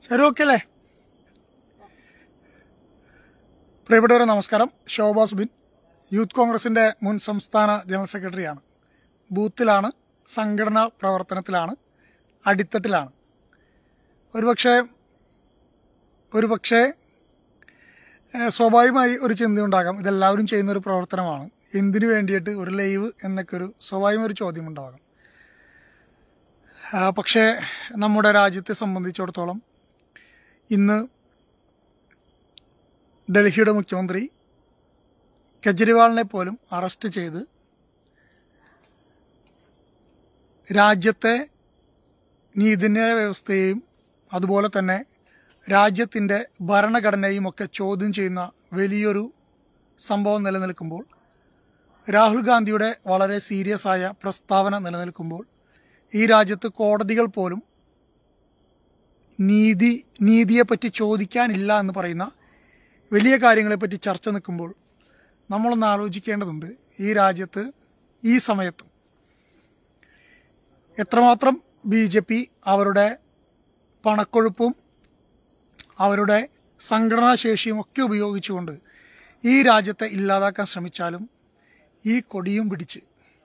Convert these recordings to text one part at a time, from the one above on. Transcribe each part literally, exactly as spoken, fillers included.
ശരി, ഓക്കെ അല്ലേ? പ്രിയപ്പെട്ടവരെ നമസ്കാരം. ശോഭാ സുബിൻ, യൂത്ത് കോൺഗ്രസിന്റെ മുൻ സംസ്ഥാന ജനറൽ സെക്രട്ടറിയാണ്. ബൂത്തിലാണ്, സംഘടനാ പ്രവർത്തനത്തിലാണ്, അടിത്തട്ടിലാണ്. ഒരുപക്ഷെ ഒരുപക്ഷെ സ്വാഭാവികമായി ഒരു ചിന്തയുണ്ടാകാം, ഇതെല്ലാവരും ചെയ്യുന്ന ഒരു പ്രവർത്തനമാണ്, എന്തിനു വേണ്ടിയിട്ട് ഒരു ലൈവ് എന്നൊക്കെ ഒരു സ്വാഭാവികമായ ഒരു ചോദ്യം ഉണ്ടാകാം. പക്ഷേ നമ്മുടെ രാജ്യത്തെ സംബന്ധിച്ചിടത്തോളം ഇന്ന് ഡൽഹിയുടെ മുഖ്യമന്ത്രി കെജ്രിവാളിനെ പോലും അറസ്റ്റ് ചെയ്ത് രാജ്യത്തെ നീതിന്യായ വ്യവസ്ഥയെയും അതുപോലെ തന്നെ രാജ്യത്തിൻ്റെ ഭരണഘടനയും ഒക്കെ ചോദ്യം ചെയ്യുന്ന വലിയൊരു സംഭവം നിലനിൽക്കുമ്പോൾ, രാഹുൽ ഗാന്ധിയുടെ വളരെ സീരിയസ് ആയ പ്രസ്താവന നിലനിൽക്കുമ്പോൾ, ഈ രാജ്യത്ത് കോടതികൾ പോലും നീതി നീതിയെപ്പറ്റി ചോദിക്കാനില്ല എന്ന് പറയുന്ന വലിയ കാര്യങ്ങളെപ്പറ്റി ചർച്ച നിൽക്കുമ്പോൾ നമ്മളൊന്ന് ആലോചിക്കേണ്ടതുണ്ട്. ഈ രാജ്യത്ത് ഈ സമയത്ത് എത്രമാത്രം ബി ജെ പി അവരുടെ പണക്കൊഴുപ്പും അവരുടെ സംഘടനാശേഷിയും ഒക്കെ ഉപയോഗിച്ചുകൊണ്ട് ഈ രാജ്യത്തെ ഇല്ലാതാക്കാൻ ശ്രമിച്ചാലും ഈ കൊടിയും പിടിച്ച്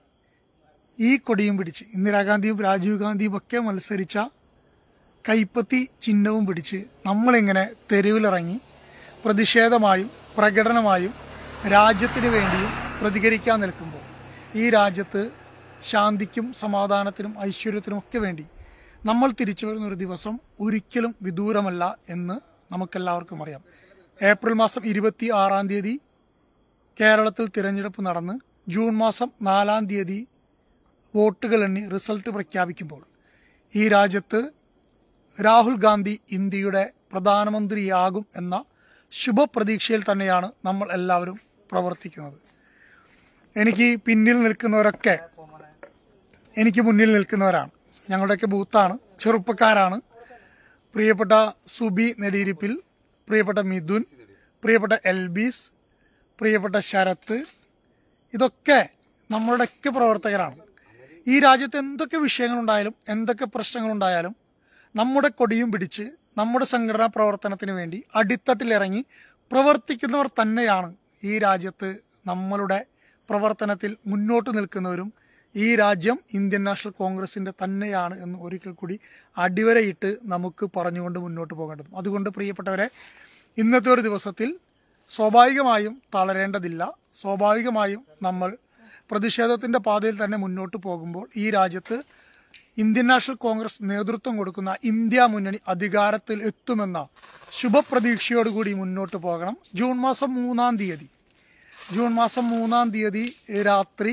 ഈ കൊടിയും പിടിച്ച് ഇന്ദിരാഗാന്ധിയും രാജീവ് ഗാന്ധിയും ഒക്കെ മത്സരിച്ച കൈപ്പത്തി ചിഹ്നവും പിടിച്ച് നമ്മളിങ്ങനെ തെരുവിലിറങ്ങി പ്രതിഷേധമായും പ്രകടനമായും രാജ്യത്തിന് വേണ്ടിയും പ്രതികരിക്കാൻ നിൽക്കുമ്പോൾ ഈ രാജ്യത്ത് ശാന്തിക്കും സമാധാനത്തിനും ഐശ്വര്യത്തിനും ഒക്കെ വേണ്ടി നമ്മൾ തിരിച്ചു വരുന്ന ഒരു ദിവസം ഒരിക്കലും വിദൂരമല്ല എന്ന് നമുക്കെല്ലാവർക്കും അറിയാം. ഏപ്രിൽ മാസം ഇരുപത്തി ആറാം തീയതി കേരളത്തിൽ തിരഞ്ഞെടുപ്പ് നടന്ന് ജൂൺ മാസം നാലാം തീയതി വോട്ടുകൾ എണ്ണി റിസൾട്ട് പ്രഖ്യാപിക്കുമ്പോൾ ഈ രാജ്യത്ത് രാഹുൽ ഗാന്ധി ഇന്ത്യയുടെ പ്രധാനമന്ത്രിയാകും എന്ന ശുഭപ്രതീക്ഷയിൽ തന്നെയാണ് നമ്മൾ എല്ലാവരും പ്രവർത്തിക്കുന്നത്. എനിക്ക് പിന്നിൽ നിൽക്കുന്നവരൊക്കെ എനിക്ക് മുന്നിൽ നിൽക്കുന്നവരാണ്. ഞങ്ങളുടെയൊക്കെ ബൂത്താണ്, ചെറുപ്പക്കാരാണ്. പ്രിയപ്പെട്ട സുബി നെടിയിരിപ്പിൽ, പ്രിയപ്പെട്ട മിഥുൻ, പ്രിയപ്പെട്ട എൽബീസ്, പ്രിയപ്പെട്ട ശരത്ത്, ഇതൊക്കെ നമ്മളുടെയൊക്കെ പ്രവർത്തകരാണ്. ഈ രാജ്യത്ത് എന്തൊക്കെ വിഷയങ്ങളുണ്ടായാലും എന്തൊക്കെ പ്രശ്നങ്ങളുണ്ടായാലും നമ്മുടെ കൊടിയും പിടിച്ച് നമ്മുടെ സംഘടനാ പ്രവർത്തനത്തിന് വേണ്ടി അടിത്തട്ടിലിറങ്ങി പ്രവർത്തിക്കുന്നവർ തന്നെയാണ് ഈ രാജ്യത്ത് നമ്മളുടെ പ്രവർത്തനത്തിൽ മുന്നോട്ട് നിൽക്കുന്നവരും. ഈ രാജ്യം ഇന്ത്യൻ നാഷണൽ കോൺഗ്രസിന്റെ തന്നെയാണ് എന്ന് ഒരിക്കൽ കൂടി അടിവരയിട്ട് നമുക്ക് പറഞ്ഞുകൊണ്ട് മുന്നോട്ട് പോകേണ്ടത്. അതുകൊണ്ട് പ്രിയപ്പെട്ടവരെ, ഇന്നത്തെ ഒരു ദിവസത്തിൽ സ്വാഭാവികമായും തളരേണ്ടതില്ല. സ്വാഭാവികമായും നമ്മൾ പ്രതിഷേധത്തിന്റെ പാതയിൽ തന്നെ മുന്നോട്ട് പോകുമ്പോൾ ഈ രാജ്യത്ത് ഇന്ത്യൻ നാഷണൽ കോൺഗ്രസ് നേതൃത്വം കൊടുക്കുന്ന ഇന്ത്യ മുന്നണി അധികാരത്തിൽ എത്തുമെന്ന ശുഭപ്രതീക്ഷയോടുകൂടി മുന്നോട്ട് പോകണം. ജൂൺ മാസം മൂന്നാം തീയതി ജൂൺ മാസം മൂന്നാം തീയതി രാത്രി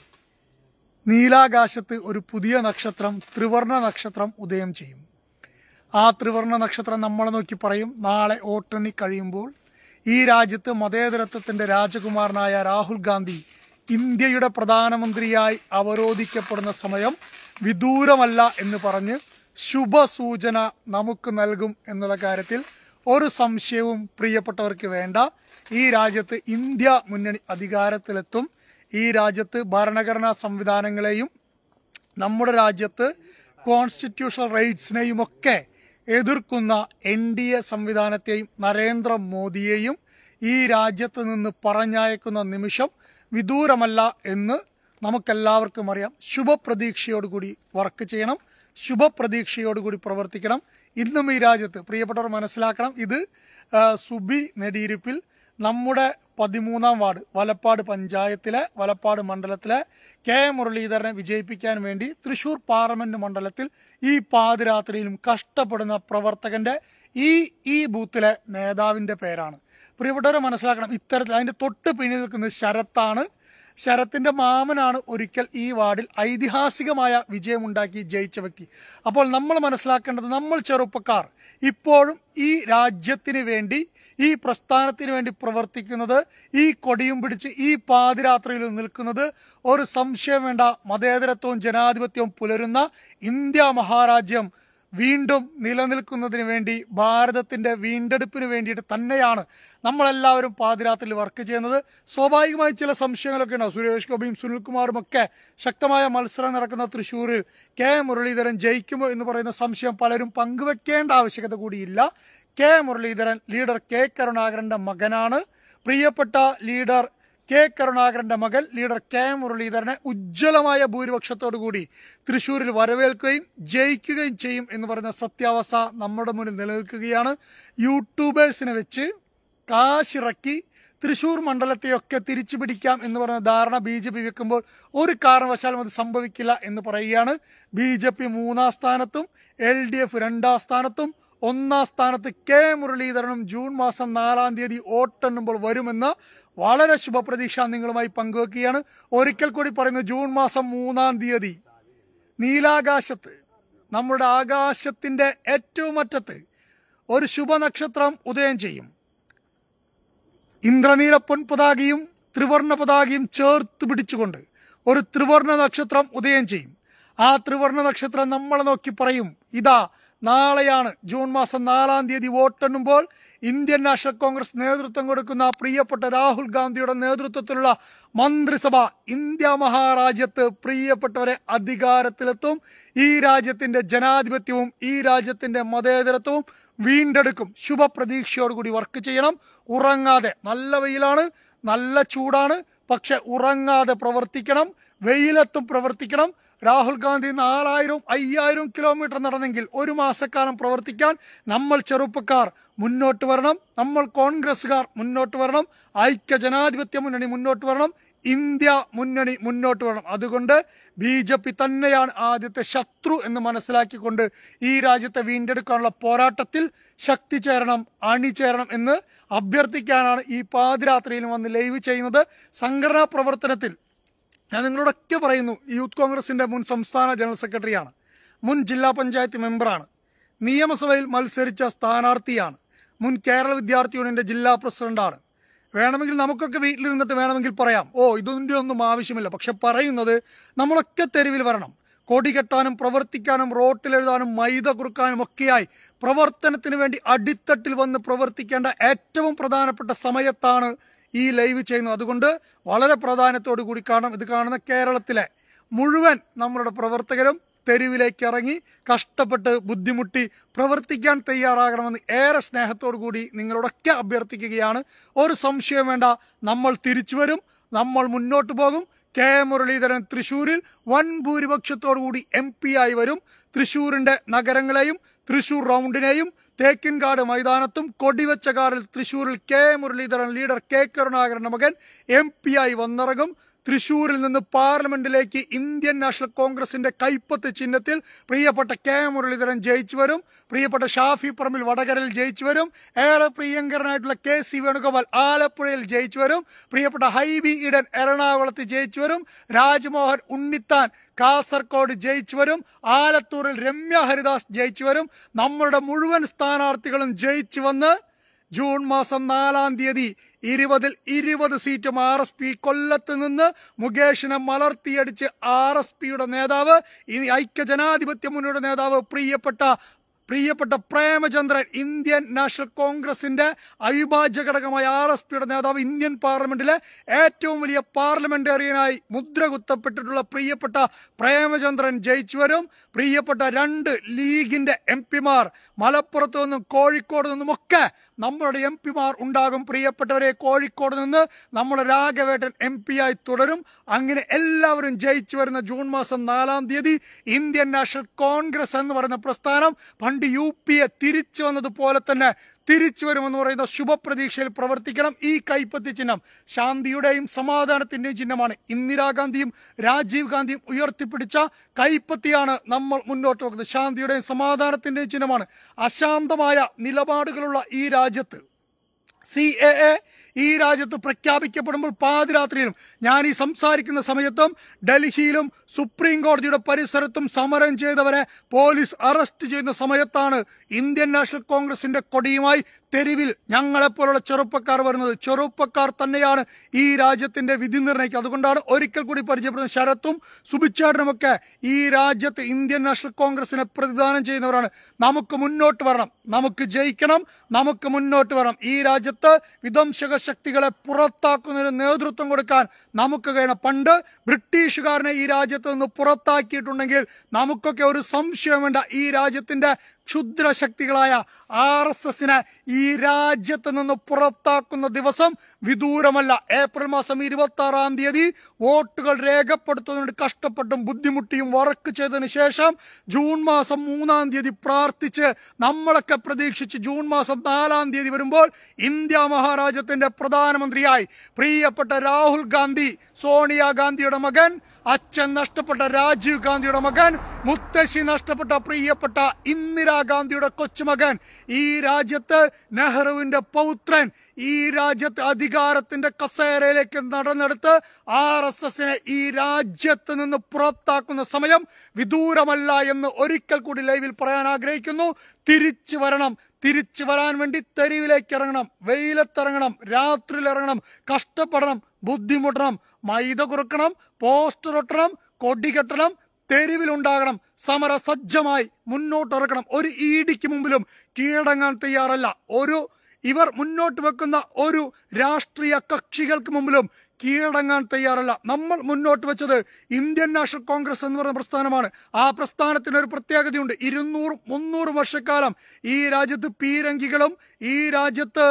നീലാകാശത്ത് ഒരു പുതിയ നക്ഷത്രം, ത്രിവർണ നക്ഷത്രം ഉദയം ചെയ്യും. ആ ത്രിവർണ നക്ഷത്രം നമ്മളെ നോക്കി പറയും, നാളെ വോട്ടെണ്ണി കഴിയുമ്പോൾ ഈ രാജ്യത്ത് മതേതരത്വത്തിന്റെ രാജകുമാരനായ രാഹുൽ ഗാന്ധി ഇന്ത്യയുടെ പ്രധാനമന്ത്രിയായി അവരോധിക്കപ്പെടുന്ന സമയം വിദൂരമല്ല എന്ന് പറഞ്ഞ് ശുഭസൂചന നമുക്ക് നൽകും എന്നുള്ള കാര്യത്തിൽ ഒരു സംശയവും പ്രിയപ്പെട്ടവർക്ക് വേണ്ട. ഈ രാജ്യത്ത് ഇന്ത്യ മുന്നണി അധികാരത്തിലെത്തും. ഈ രാജ്യത്ത് ഭരണഘടനാ സംവിധാനങ്ങളെയും നമ്മുടെ രാജ്യത്ത് കോൺസ്റ്റിറ്റ്യൂഷണൽ റൈറ്റ്സിനെയും ഒക്കെ എതിർക്കുന്ന എൻ ഡി എ സംവിധാനത്തെയും നരേന്ദ്രമോദിയെയും ഈ രാജ്യത്ത് നിന്ന് പറഞ്ഞയക്കുന്ന നിമിഷം വിദൂരമല്ല എന്ന് നമുക്കെല്ലാവർക്കും അറിയാം. ശുഭപ്രതീക്ഷയോടുകൂടി വർക്ക് ചെയ്യണം, ശുഭപ്രതീക്ഷയോടുകൂടി പ്രവർത്തിക്കണം. ഇന്നും ഈ രാജ്യത്ത് പ്രിയപ്പെട്ടവർ മനസ്സിലാക്കണം, ഇത് സുബി നെടിയിരിപ്പിൽ നമ്മുടെ പതിമൂന്നാം വാർഡ് വലപ്പാട് പഞ്ചായത്തിലെ വലപ്പാട് മണ്ഡലത്തിലെ കെ മുരളീധരനെ വിജയിപ്പിക്കാൻ വേണ്ടി തൃശൂർ പാർലമെന്റ് മണ്ഡലത്തിൽ ഈ പാതിരാത്രിയിലും കഷ്ടപ്പെടുന്ന പ്രവർത്തകന്റെ ഈ ഈ ബൂത്തിലെ നേതാവിന്റെ പേരാണ്. പ്രിയപ്പെട്ടവരെ മനസ്സിലാക്കണം, ഇത്തരത്തിൽ അതിന്റെ തൊട്ട് പിന്നിൽ നിൽക്കുന്നത് ശരത്താണ്. ശരത്തിന്റെ മാമനാണ് ഒരിക്കൽ ഈ വാർഡിൽ ഐതിഹാസികമായ വിജയമുണ്ടാക്കി ജയിച്ച വ്യക്തി. അപ്പോൾ നമ്മൾ മനസ്സിലാക്കേണ്ടത്, നമ്മൾ ചെറുപ്പക്കാർ ഇപ്പോഴും ഈ രാജ്യത്തിന് വേണ്ടി, ഈ പ്രസ്ഥാനത്തിന് വേണ്ടി പ്രവർത്തിക്കുന്നത്, ഈ കൊടിയും പിടിച്ച് ഈ പാതിരാത്രിയിൽ നിൽക്കുന്നത് ഒരു സംശയം വേണ്ട, മതേതരത്വവും ജനാധിപത്യവും പുലരുന്ന ഇന്ത്യ മഹാരാജ്യം വീണ്ടും നിലനിൽക്കുന്നതിന് വേണ്ടി, ഭാരതത്തിന്റെ വീണ്ടെടുപ്പിന് വേണ്ടിയിട്ട് തന്നെയാണ് നമ്മളെല്ലാവരും പാതിരാത്രിയിൽ വർക്ക് ചെയ്യുന്നത്. സ്വാഭാവികമായി ചില സംശയങ്ങളൊക്കെ ഉണ്ടാവും. സുരേഷ് ഗോപിയും സുനിൽകുമാറും ഒക്കെ ശക്തമായ മത്സരം നടക്കുന്ന തൃശ്ശൂരിൽ കെ മുരളീധരൻ ജയിക്കുമോ എന്ന് പറയുന്ന സംശയം പലരും പങ്കുവെക്കേണ്ട ആവശ്യകത കൂടിയില്ല. കെ മുരളീധരൻ ലീഡർ കെ കരുണാകരന്റെ മകനാണ്. പ്രിയപ്പെട്ട ലീഡർ കെ കരുണാകരന്റെ മകൻ ലീഡർ കെ മുരളീധരനെ ഉജ്ജ്വലമായ ഭൂരിപക്ഷത്തോടു കൂടി തൃശ്ശൂരിൽ വരവേൽക്കുകയും ജയിക്കുകയും ചെയ്യും എന്ന് പറയുന്ന സത്യാവസ്ഥ നമ്മുടെ മുന്നിൽ നിലനിൽക്കുകയാണ്. യൂട്യൂബേഴ്സിനെ വെച്ച് കാശിറക്കി തൃശൂർ മണ്ഡലത്തെയൊക്കെ തിരിച്ചു പിടിക്കാം എന്ന് പറയുന്ന ധാരണ ബി ജെ പി വെക്കുമ്പോൾ ഒരു കാരണവശാലും അത് സംഭവിക്കില്ല എന്ന് പറയുകയാണ്. ബി ജെ പി മൂന്നാം സ്ഥാനത്തും എൽ ഡി എഫ് രണ്ടാം സ്ഥാനത്തും ഒന്നാം സ്ഥാനത്ത് കെ മുരളീധരനും ജൂൺ മാസം നാലാം തീയതി വോട്ടെണ്ണുമ്പോൾ വരുമെന്ന് വളരെ ശുഭപ്രതീക്ഷ നിങ്ങളുമായി പങ്കുവെക്കുകയാണ്. ഒരിക്കൽ കൂടി പറയുന്നു, ജൂൺ മാസം മൂന്നാം തീയതി നീലാകാശത്ത്, നമ്മുടെ ആകാശത്തിന്റെ ഏറ്റവും അറ്റത്ത് ഒരു ശുഭനക്ഷത്രം ഉദയം ചെയ്യും. ഇന്ദ്രനീല പൊൻപതാകയും ത്രിവർണ പതാകയും ചേർത്ത് പിടിച്ചുകൊണ്ട് ഒരു ത്രിവർണ നക്ഷത്രം ഉദയം ചെയ്യും. ആ ത്രിവർണ നക്ഷത്രം നമ്മളെ നോക്കി പറയും, ഇതാ നാളെയാണ് ജൂൺ മാസം നാലാം തീയതി വോട്ടെണ്ണുമ്പോൾ ഇന്ത്യൻ നാഷണൽ കോൺഗ്രസ് നേതൃത്വം കൊടുക്കുന്ന പ്രിയപ്പെട്ട രാഹുൽ ഗാന്ധിയുടെ നേതൃത്വത്തിലുള്ള മന്ത്രിസഭ ഇന്ത്യ മഹാരാജ്യത്ത് പ്രിയപ്പെട്ടവരെ അധികാരത്തിലെത്തും. ഈ രാജ്യത്തിന്റെ ജനാധിപത്യവും ഈ രാജ്യത്തിന്റെ മതേതരത്വവും വീണ്ടെടുക്കും. ശുഭപ്രതീക്ഷയോടുകൂടി വർക്ക് ചെയ്യണം. ഉറങ്ങാതെ, നല്ല വെയിലാണ്, നല്ല ചൂടാണ്, പക്ഷെ ഉറങ്ങാതെ പ്രവർത്തിക്കണം. വെയിലത്തും പ്രവർത്തിക്കണം. രാഹുൽ ഗാന്ധി നാലായിരം അയ്യായിരം കിലോമീറ്റർ നടന്നെങ്കിൽ ഒരു മാസക്കാലം പ്രവർത്തിക്കാൻ നമ്മൾ ചെറുപ്പക്കാർ മുന്നോട്ട് വരണം. നമ്മൾ കോൺഗ്രസുകാർ മുന്നോട്ട് വരണം. ഐക്യ ജനാധിപത്യ മുന്നണി മുന്നോട്ട് വരണം. ഇന്ത്യ മുന്നണി മുന്നോട്ട് വരണം. അതുകൊണ്ട് ബി ജെ പി തന്നെയാണ് ആദ്യത്തെ ശത്രു എന്ന് മനസ്സിലാക്കിക്കൊണ്ട് ഈ രാജ്യത്തെ വീണ്ടെടുക്കാനുള്ള പോരാട്ടത്തിൽ ശക്തി ചേരണം, അണിചേരണം എന്ന് അഭ്യർത്ഥിക്കാനാണ് ഈ പാതിരാത്രിയിലും വന്ന് ലൈവ് ചെയ്യുന്നത്. സംഘടനാ പ്രവർത്തനത്തിൽ ഞാൻ നിങ്ങളോടൊക്കെ പറയുന്നു, യൂത്ത് കോൺഗ്രസിന്റെ മുൻ സംസ്ഥാന ജനറൽ സെക്രട്ടറിയാണ്, മുൻ ജില്ലാ പഞ്ചായത്ത് മെമ്പറാണ്, നിയമസഭയിൽ മത്സരിച്ച സ്ഥാനാർത്ഥിയാണ്, മുൻ കേരള വിദ്യാർത്ഥി യൂണിയന്റെ ജില്ലാ പ്രസിഡന്റാണ്. വേണമെങ്കിൽ നമുക്കൊക്കെ വീട്ടിലിരുന്നിട്ട് വേണമെങ്കിൽ പറയാം, ഓ ഇതിന്റെ ഒന്നും ആവശ്യമില്ല. പക്ഷെ പറയുന്നത്, നമ്മളൊക്കെ തെരുവിൽ വരണം. കൊടി കെട്ടാനും പ്രവർത്തിക്കാനും റോട്ടിലെഴുതാനും മൈദ കുറുക്കാനും ഒക്കെയായി പ്രവർത്തനത്തിന് വേണ്ടി അടിത്തട്ടിൽ വന്ന് പ്രവർത്തിക്കേണ്ട ഏറ്റവും പ്രധാനപ്പെട്ട സമയത്താണ് ഈ ലൈവ് ചെയ്യുന്നത്. അതുകൊണ്ട് വളരെ പ്രാധാന്യത്തോടു കൂടി കാണണം. ഇത് കാണുന്ന കേരളത്തിലെ മുഴുവൻ നമ്മളുടെ പ്രവർത്തകരും തെരുവിലേക്ക് ഇറങ്ങി കഷ്ടപ്പെട്ട് ബുദ്ധിമുട്ടി പ്രവർത്തിക്കാൻ തയ്യാറാകണമെന്ന് ഏറെ സ്നേഹത്തോടു കൂടി നിങ്ങളോടൊക്കെ അഭ്യർത്ഥിക്കുകയാണ്. ഒരു സംശയം വേണ്ട, നമ്മൾ തിരിച്ചു വരും, നമ്മൾ മുന്നോട്ട് പോകും. കെ മുരളീധരൻ തൃശൂരിൽ വൻ ഭൂരിപക്ഷത്തോടു കൂടി എം പി ആയി വരും. തൃശൂരിന്റെ നഗരങ്ങളെയും തൃശൂർ റൗണ്ടിനെയും തേക്കിൻകാട് മൈതാനത്തും കൊടിവെച്ച കാറിൽ തൃശൂരിൽ കെ മുരളീധരൻ ലീഡർ കെ കരുണാകരന്റെ മകൻ എം പി ആയി വന്നിറങ്ങും. തൃശൂരിൽ നിന്ന് പാർലമെന്റിലേക്ക് ഇന്ത്യൻ നാഷണൽ കോൺഗ്രസിന്റെ കൈപ്പത്ത് ചിഹ്നത്തിൽ പ്രിയപ്പെട്ട കെ മുരളീധരൻ ജയിച്ചു വരും. പ്രിയപ്പെട്ട ഷാഫി പറമ്പിൽ വടകരയിൽ ജയിച്ചു വരും. ഏറെ പ്രിയങ്കരനായിട്ടുള്ള കെ സി വേണുഗോപാൽ ആലപ്പുഴയിൽ ജയിച്ചു വരും. പ്രിയപ്പെട്ട ഹൈബി ഈഡൻ എറണാകുളത്ത് ജയിച്ചു വരും. രാജ്മോഹൻ ഉണ്ണിത്താൻ കാസർഗോഡ് ജയിച്ചു വരും. ആലത്തൂരിൽ രമ്യ ഹരിദാസ് ജയിച്ചു വരും. നമ്മളുടെ മുഴുവൻ സ്ഥാനാർത്ഥികളും ജയിച്ചു വന്ന് ജൂൺ മാസം നാലാം തീയതി ഇരുപതിൽ ഇരുപത് സീറ്റും ആർ എസ് പി കൊല്ലത്ത് നിന്ന് മുകേഷിനെ മലർത്തിയടിച്ച് ആർ എസ് പിയുടെ നേതാവ്, ഈ ഐക്യ ജനാധിപത്യ മുന്നണിയുടെ നേതാവ് പ്രിയപ്പെട്ട പ്രിയപ്പെട്ട പ്രേമചന്ദ്രൻ, ഇന്ത്യൻ നാഷണൽ കോൺഗ്രസിന്റെ അവിഭാജ്യ ഘടകമായ ആർ എസ് പിയുടെ നേതാവ്, ഇന്ത്യൻ പാർലമെന്റിലെ ഏറ്റവും വലിയ പാർലമെന്റേറിയനായി മുദ്ര കുത്തപ്പെട്ടിട്ടുള്ള പ്രിയപ്പെട്ട പ്രേമചന്ദ്രൻ ജയിച്ചു വരും. പ്രിയപ്പെട്ട രണ്ട് ലീഗിന്റെ എം പിമാർ മലപ്പുറത്തു നിന്നും കോഴിക്കോട് നിന്നുമൊക്കെ നമ്മളുടെ എം പിമാർ ഉണ്ടാകും. പ്രിയപ്പെട്ടവരെ, കോഴിക്കോട് നിന്ന് നമ്മുടെ രാഘവേട്ടൻ എം പി ആയി തുടരും. അങ്ങനെ എല്ലാവരും ജയിച്ചു വരുന്ന ജൂൺ മാസം നാലാം തീയതി ഇന്ത്യൻ നാഷണൽ കോൺഗ്രസ് എന്ന് പറയുന്ന പ്രസ്ഥാനം പണ്ട് യു പി എ തിരിച്ചു വന്നതുപോലെ തന്നെ തിരിച്ചു വരുമെന്ന് പറയുന്ന ശുഭപ്രതീക്ഷയിൽ പ്രവർത്തിക്കണം. ഈ കൈപ്പത്തി ചിഹ്നം ശാന്തിയുടെയും സമാധാനത്തിന്റെയും ചിഹ്നമാണ്. ഇന്ദിരാഗാന്ധിയും രാജീവ് ഗാന്ധിയും ഉയർത്തിപ്പിടിച്ച കൈപ്പത്തിയാണ് നമ്മൾ മുന്നോട്ട് പോകുന്നത്. ശാന്തിയുടെയും സമാധാനത്തിന്റെയും ചിഹ്നമാണ്. അശാന്തമായ നിലപാടുകളുള്ള ഈ രാജ്യത്ത് സി എ എ ഈ രാജ്യത്ത് പ്രഖ്യാപിക്കപ്പെടുമ്പോൾ പാതിരാത്രിയിലും ഞാൻ ഈ സംസാരിക്കുന്ന സമയത്തും ഡൽഹിയിലും സുപ്രീം കോടതിയുടെ പരിസരത്തും സമരം ചെയ്തവരെ പോലീസ് അറസ്റ്റ് ചെയ്യുന്ന സമയത്താണ് ഇന്ത്യൻ നാഷണൽ കോൺഗ്രസിന്റെ കൊടിയുമായി തെരുവിൽ ഞങ്ങളെപ്പോലുള്ള ചെറുപ്പക്കാർ വരുന്നത്. ചെറുപ്പക്കാർ തന്നെയാണ് ഈ രാജ്യത്തിന്റെ വിധി നിർണ്ണയിക്കുക. അതുകൊണ്ടാണ് ഒരിക്കൽ കൂടി പരിചയപ്പെടുന്നത് ശരത്തും സുബിച്ചാടനുമൊക്കെ ഈ രാജ്യത്ത് ഇന്ത്യൻ നാഷണൽ കോൺഗ്രസിനെ പ്രതിദാനം ചെയ്യുന്നവരാണ്. നമുക്ക് മുന്നോട്ട് വരണം, നമുക്ക് ജയിക്കണം, നമുക്ക് മുന്നോട്ട് വരണം. ഈ രാജ്യത്ത് വിധ്വംസക ശക്തികളെ പുറത്താക്കുന്നതിന് നേതൃത്വം കൊടുക്കാൻ നമുക്ക് കഴിയണം. പണ്ട് ബ്രിട്ടീഷുകാരനെ ഈ രാജ്യത്ത് നിന്ന് പുറത്താക്കിയിട്ടുണ്ടെങ്കിൽ നമുക്കൊക്കെ ഒരു സംശയം വേണ്ട, ഈ രാജ്യത്തിന്റെ ക്ഷുദ്രശക്തികളായ ആർ എസ് എസിനെ ഈ രാജ്യത്ത് നിന്ന് പുറത്താക്കുന്ന ദിവസം വിദൂരമല്ല. ഏപ്രിൽ മാസം ഇരുപത്തി ആറാം തീയതി വോട്ടുകൾ രേഖപ്പെടുത്തുന്നതിന് കഷ്ടപ്പെട്ടും ബുദ്ധിമുട്ടിയും വർക്ക് ചെയ്തതിനു ശേഷം ജൂൺ മാസം മൂന്നാം തീയതി പ്രാർത്ഥിച്ച് നമ്മളൊക്കെ പ്രതീക്ഷിച്ച് ജൂൺ മാസം നാലാം തീയതി വരുമ്പോൾ ഇന്ത്യ മഹാരാജ്യത്തിന്റെ പ്രധാനമന്ത്രിയായി പ്രിയപ്പെട്ട രാഹുൽ ഗാന്ധി, സോണിയാഗാന്ധിയുടെ മകൻ, അച്ഛൻ നഷ്ടപ്പെട്ട രാജീവ് ഗാന്ധിയുടെ മകൻ, മുത്തശ്ശി നഷ്ടപ്പെട്ട പ്രിയപ്പെട്ട ഇന്ദിരാഗാന്ധിയുടെ കൊച്ചുമകൻ, ഈ രാജ്യത്ത് നെഹ്റുവിന്റെ പൗത്രൻ, ഈ രാജ്യത്ത് അധികാരത്തിന്റെ കസേരയിലേക്ക് നടന്നെടുത്ത് ആർ എസ് എസിനെ ഈ രാജ്യത്ത് നിന്ന് പുറത്താക്കുന്ന സമയം വിദൂരമല്ല എന്ന് ഒരിക്കൽ കൂടി ലൈവിൽ പറയാൻ ആഗ്രഹിക്കുന്നു. തിരിച്ചു വരണം, തിരിച്ചു വരാൻ വേണ്ടി തെരുവിലേക്ക് ഇറങ്ങണം, വെയിലത്തിറങ്ങണം, രാത്രിയിൽ ഇറങ്ങണം, കഷ്ടപ്പെടണം, ബുദ്ധിമുട്ടണം, മൈദ കുറുക്കണം, പോസ്റ്റർ ഒട്ടണം, കൊടി കെട്ടണം, തെരുവിലുണ്ടാകണം, സമരസജ്ജമായി മുന്നോട്ടിറക്കണം. ഒരു ഈടിക്ക് മുമ്പിലും കീഴടങ്ങാൻ തയ്യാറല്ല. ഒരു ഇവർ മുന്നോട്ട് വെക്കുന്ന ഒരു രാഷ്ട്രീയ കക്ഷികൾക്ക് മുമ്പിലും കീഴടങ്ങാൻ തയ്യാറല്ല. നമ്മൾ മുന്നോട്ട് വെച്ചത് ഇന്ത്യൻ നാഷണൽ കോൺഗ്രസ് എന്ന് പറയുന്ന പ്രസ്ഥാനമാണ്. ആ പ്രസ്ഥാനത്തിന് ഒരു പ്രത്യേകതയുണ്ട്. ഇരുന്നൂറ് മുന്നൂറ് വർഷക്കാലം ഈ രാജ്യത്ത് പീരങ്കികളും ഈ രാജ്യത്ത്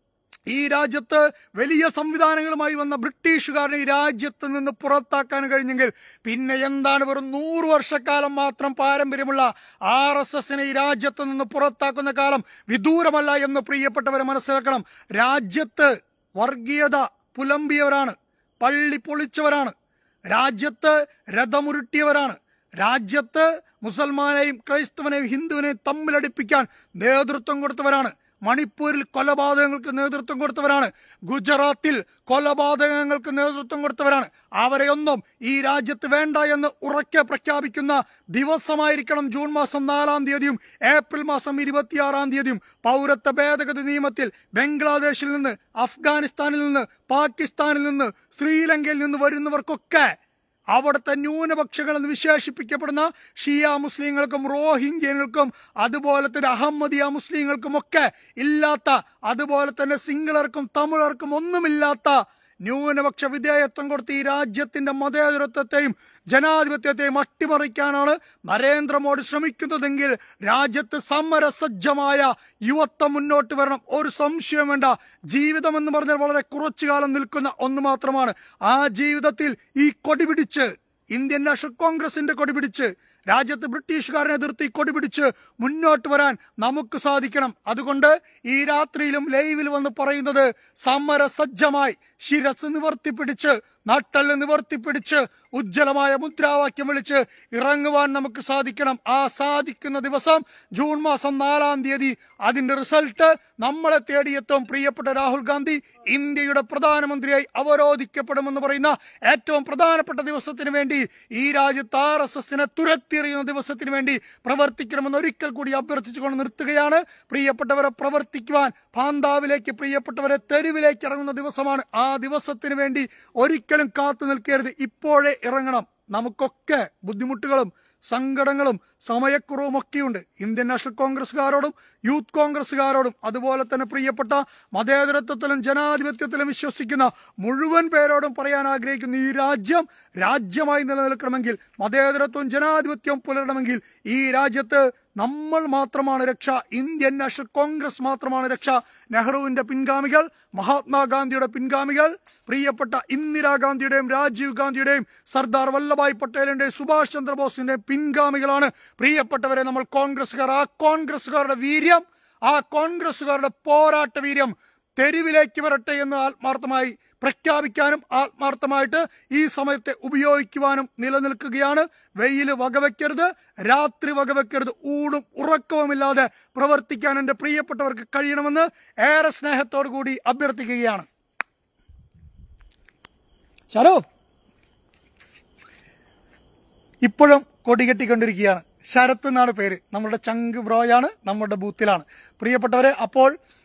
ഈ രാജ്യത്ത് വലിയ സംവിധാനങ്ങളുമായി വന്ന ബ്രിട്ടീഷുകാരനെ ഈ രാജ്യത്ത് നിന്ന് പുറത്താക്കാൻ കഴിഞ്ഞെങ്കിൽ പിന്നെ എന്താണ് വെറും നൂറ് വർഷക്കാലം മാത്രം പാരമ്പര്യമുള്ള ആർ എസ് എസിനെ ഈ രാജ്യത്ത് നിന്ന് പുറത്താക്കുന്ന കാലം വിദൂരമല്ല എന്ന് പ്രിയപ്പെട്ടവരെ മനസ്സിലാക്കണം. രാജ്യത്ത് വർഗീയത പുലമ്പിയവരാണ്, പള്ളി പൊളിച്ചവരാണ്, രാജ്യത്ത് രഥമുരുട്ടിയവരാണ്, രാജ്യത്ത് മുസൽമാനെയും ക്രൈസ്തവനെയും ഹിന്ദുവിനെയും തമ്മിലടിപ്പിക്കാൻ നേതൃത്വം കൊടുത്തവരാണ്, മണിപ്പൂരിൽ കൊലപാതകങ്ങൾക്ക് നേതൃത്വം കൊടുത്തവരാണ്, ഗുജറാത്തിൽ കൊലപാതകങ്ങൾക്ക് നേതൃത്വം കൊടുത്തവരാണ്. അവരെയൊന്നും ഈ രാജ്യത്ത് വേണ്ട എന്ന് ഉറക്കെ പ്രഖ്യാപിക്കുന്ന ദിവസമായിരിക്കണം ജൂൺ മാസം നാലാം തീയതിയും ഏപ്രിൽ മാസം ഇരുപത്തിയാറാം തീയതിയും. പൗരത്വ ഭേദഗതി നിയമത്തിൽ ബംഗ്ലാദേശിൽ നിന്ന്, അഫ്ഗാനിസ്ഥാനിൽ നിന്ന്, പാകിസ്ഥാനിൽ നിന്ന്, ശ്രീലങ്കയിൽ നിന്ന് വരുന്നവർക്കൊക്കെ അവിടുത്തെ ന്യൂനപക്ഷങ്ങൾ എന്ന് വിശേഷിപ്പിക്കപ്പെടുന്ന ഷിയ മുസ്ലിങ്ങൾക്കും റോഹിംഗ്യകൾക്കും അതുപോലെ തന്നെ അഹമ്മദിയ മുസ്ലിങ്ങൾക്കും ഒക്കെ ഇല്ലാത്ത, അതുപോലെ തന്നെ സിംഗളർക്കും തമിഴർക്കും ഒന്നുമില്ലാത്ത ന്യൂനപക്ഷ വിധേയത്വം കൊടുത്ത് ഈ രാജ്യത്തിന്റെ മതേതരത്വത്തെയും ജനാധിപത്യത്തെയും അട്ടിമറിക്കാനാണ് നരേന്ദ്രമോദി ശ്രമിക്കുന്നതെങ്കിൽ രാജ്യത്ത് സമരസജ്ജമായ യുവത്വം മുന്നോട്ട് വരണം. ഒരു സംശയം വേണ്ട. ജീവിതം എന്ന് പറഞ്ഞാൽ വളരെ കുറച്ചു കാലം നിൽക്കുന്ന ഒന്ന് മാത്രമാണ്. ആ ജീവിതത്തിൽ ഈ കൊടി പിടിച്ച്, ഇന്ത്യൻ നാഷണൽ കോൺഗ്രസിന്റെ കൊടി പിടിച്ച്, രാജ്യത്ത് ബ്രിട്ടീഷുകാരനെ എതിർത്ത് ഈ കൊടി പിടിച്ച് മുന്നോട്ട് വരാൻ നമുക്ക് സാധിക്കണം. അതുകൊണ്ട് ഈ രാത്രിയിലും ലൈവിൽ വന്ന് പറയുന്നത് സമരസജ്ജമായി ശിരസ് നിവർത്തിപ്പിടിച്ച്, നട്ടല് നിവർത്തിപ്പിടിച്ച്, ഉജ്ജ്വലമായ മുദ്രാവാക്യം വിളിച്ച് ഇറങ്ങുവാൻ നമുക്ക് സാധിക്കണം. ആ സാധിക്കുന്ന ദിവസം ജൂൺ മാസം നാലാം തീയതി അതിന്റെ റിസൾട്ട് നമ്മളെ തേടിയെത്തും. പ്രിയപ്പെട്ട രാഹുൽ ഗാന്ധി ഇന്ത്യയുടെ പ്രധാനമന്ത്രിയായി അവരോധിക്കപ്പെടുമെന്ന് പറയുന്ന ഏറ്റവും പ്രധാനപ്പെട്ട ദിവസത്തിന് വേണ്ടി, ഈ രാജ്യത്ത് ആർ എസ് എസിനെ തുരത്തിയെറിയുന്ന ദിവസത്തിന് വേണ്ടി പ്രവർത്തിക്കണമെന്ന് ഒരിക്കൽ കൂടി അഭ്യർത്ഥിച്ചുകൊണ്ട് നിർത്തുകയാണ്. പ്രിയപ്പെട്ടവരെ, പ്രവർത്തിക്കുവാൻ പാന്താവിലേക്ക്, പ്രിയപ്പെട്ടവരെ തെരുവിലേക്ക് ഇറങ്ങുന്ന ദിവസമാണ്. ആ ദിവസത്തിന് വേണ്ടി ഒരിക്കലും കാത്തു നിൽക്കരുത്, ഇപ്പോഴേ ഇറങ്ങണം. നമുക്കൊക്കെ ബുദ്ധിമുട്ടുകളും സങ്കടങ്ങളും സമയക്കുറവും ഒക്കെയുണ്ട്. ഇന്ത്യൻ നാഷണൽ കോൺഗ്രസുകാരോടും യൂത്ത് കോൺഗ്രസുകാരോടും അതുപോലെ തന്നെ പ്രിയപ്പെട്ട മതേതരത്വത്തിലും ജനാധിപത്യത്തിലും വിശ്വസിക്കുന്ന മുഴുവൻ പേരോടും പറയാൻ ആഗ്രഹിക്കുന്നു, ഈ രാജ്യം രാജ്യമായി നിലനിൽക്കണമെങ്കിൽ, മതേതരത്വവും ജനാധിപത്യവും പുലരണമെങ്കിൽ ഈ രാജ്യത്ത് നമ്മൾ മാത്രമാണ് രക്ഷ. ഇന്ത്യൻ നാഷണൽ കോൺഗ്രസ് മാത്രമാണ് രക്ഷ. നെഹ്റുവിന്റെ പിൻഗാമികൾ, മഹാത്മാഗാന്ധിയുടെ പിൻഗാമികൾ, പ്രിയപ്പെട്ട ഇന്ദിരാഗാന്ധിയുടെയും രാജീവ് ഗാന്ധിയുടെയും സർദാർ വല്ലഭായ് പട്ടേലിന്റെയും സുഭാഷ് ചന്ദ്രബോസിന്റെയും പിൻഗാമികളാണ് പ്രിയപ്പെട്ടവരെ നമ്മൾ കോൺഗ്രസുകാർ. ആ കോൺഗ്രസുകാരുടെ വീര്യം, ആ കോൺഗ്രസുകാരുടെ പോരാട്ട വീര്യം തെരുവിലേക്ക് വരട്ടെ എന്ന് ആത്മാർത്ഥമായി പ്രഖ്യാപിക്കാനും ആത്മാർത്ഥമായിട്ട് ഈ സമയത്തെ ഉപയോഗിക്കുവാനും നിലനിൽക്കുകയാണ്. വെയിൽ വകവെക്കരുത്, രാത്രി വകവെക്കരുത്, ഊടും ഉറക്കവുമില്ലാതെ പ്രവർത്തിക്കാൻ എന്റെ പ്രിയപ്പെട്ടവർക്ക് കഴിയണമെന്ന് ഏറെ സ്നേഹത്തോടു കൂടി അഭ്യർത്ഥിക്കുകയാണ്. ശരോ ഇപ്പോഴും കൊടികെട്ടിക്കൊണ്ടിരിക്കുകയാണ്. ശരത്ത് എന്നാണ് പേര്. നമ്മളുടെ ചങ്ക് ബ്രോയാണ്, നമ്മുടെ ബൂത്തിലാണ്. പ്രിയപ്പെട്ടവരെ, അപ്പോൾ